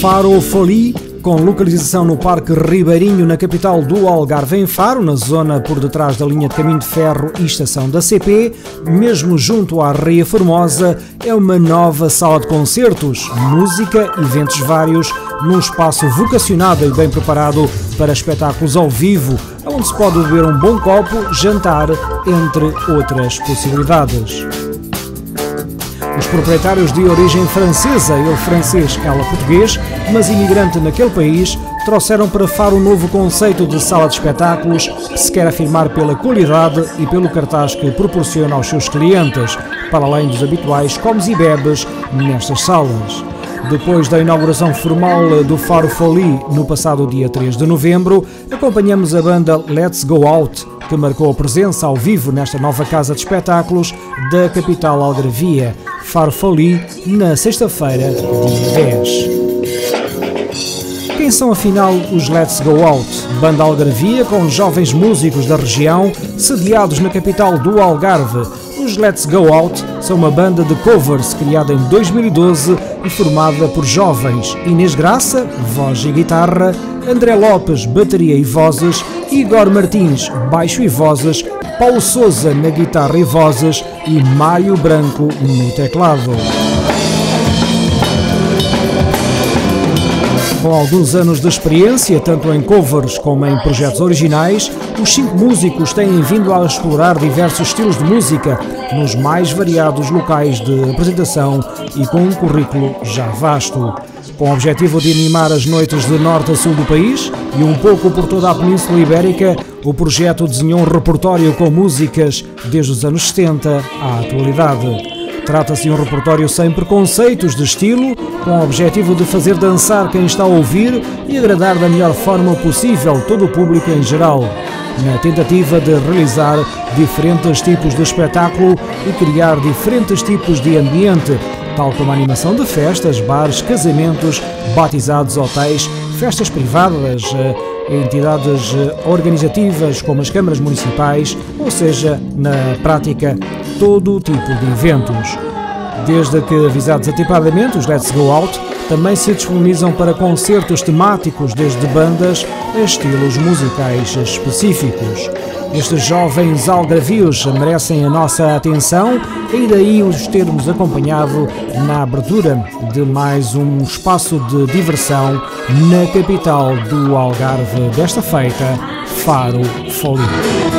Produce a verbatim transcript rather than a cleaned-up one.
Faro Folie, com localização no Parque Ribeirinho, na capital do Algarve, em Faro, na zona por detrás da linha de caminho de ferro e estação da C P, mesmo junto à Ria Formosa, é uma nova sala de concertos, música, eventos vários, num espaço vocacionado e bem preparado para espetáculos ao vivo, onde se pode beber um bom copo, jantar, entre outras possibilidades. Os proprietários de origem francesa, ele francês, ela português, mas imigrante naquele país, trouxeram para Faro um novo conceito de sala de espetáculos que se quer afirmar pela qualidade e pelo cartaz que proporciona aos seus clientes, para além dos habituais comes e bebes nestas salas. Depois da inauguração formal do Faro Folie no passado dia três de novembro, acompanhamos a banda Let's Go Out, que marcou a presença ao vivo nesta nova casa de espetáculos da capital algarvia, Faro Folie, na sexta-feira, dia dez. Quem são afinal os Let's Go Out? Banda algarvia com jovens músicos da região, sediados na capital do Algarve. Os Let's Go Out são uma banda de covers criada em dois mil e doze e formada por jovens Inês Graça, voz e guitarra, André Lopes, bateria e vozes, Igor Martins, baixo e vozes, Paulo Souza na guitarra e vozes e Mário Branco no teclado. Com alguns anos de experiência, tanto em covers como em projetos originais, os cinco músicos têm vindo a explorar diversos estilos de música nos mais variados locais de apresentação e com um currículo já vasto. Com o objetivo de animar as noites de norte a sul do país e um pouco por toda a Península Ibérica, o projeto desenhou um repertório com músicas desde os anos setenta à atualidade. Trata-se de um repertório sem preconceitos de estilo, com o objetivo de fazer dançar quem está a ouvir e agradar da melhor forma possível todo o público em geral, na tentativa de realizar diferentes tipos de espetáculo e criar diferentes tipos de ambiente, tal como a animação de festas, bares, casamentos, batizados, hotéis, festas privadas, entidades organizativas como as câmaras municipais, ou seja, na prática, todo o tipo de eventos. Desde que avisados antecipadamente, os Let's Go Out também se disponibilizam para concertos temáticos, desde bandas a estilos musicais específicos. Estes jovens algarvios merecem a nossa atenção e daí os termos acompanhado na abertura de mais um espaço de diversão na capital do Algarve desta feita, Faro Folie.